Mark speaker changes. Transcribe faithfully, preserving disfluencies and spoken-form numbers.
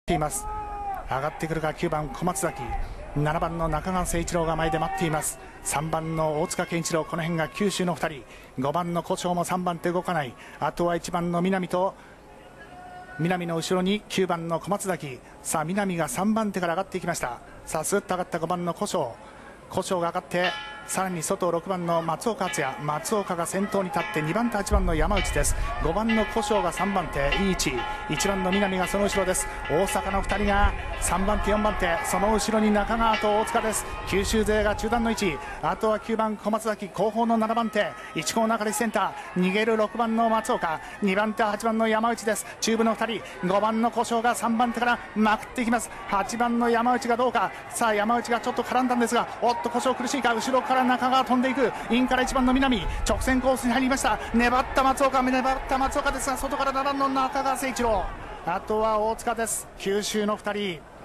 Speaker 1: ています。上がってくるかきゅうばん小松崎、ななばんの中川誠一郎が前で待っています。さんばんの大塚健一郎、この辺が九州のふたり、ごばんの古性もさんばん手動かない。あとはいちばんの南と南の後ろにきゅうばんの小松崎。さあ南がさんばん手から上がっていきました。さあスッと上がったごばんの古性、古性が上がってさらに外ろくばんの松岡敦也、松岡が先頭に立ってにばん手はちばんの山内です。ごばんの古性がさんばん手、いい位置。いちばんの南がその後ろです。大阪のふたりがさんばん手よんばん手、その後ろに中川と大塚です。九州勢が中段の位置、あとはきゅうばん小松崎、後方のななばん手、いち号中西センター、逃げるろくばんの松岡、にばん手ははちばんの山内です。中部のふたり、ごばんの古性がさんばん手からまくっていきます。はちばんの山内がどうか。さあ山内がちょっと絡んだんですが、おっと古性苦しいか。後ろから中川飛んでいく。インからいちばんの南、直線コースに入りました。粘った松岡、粘った松岡ですが、外からななばんの中川誠一郎、あとは大塚です。九州のふたり。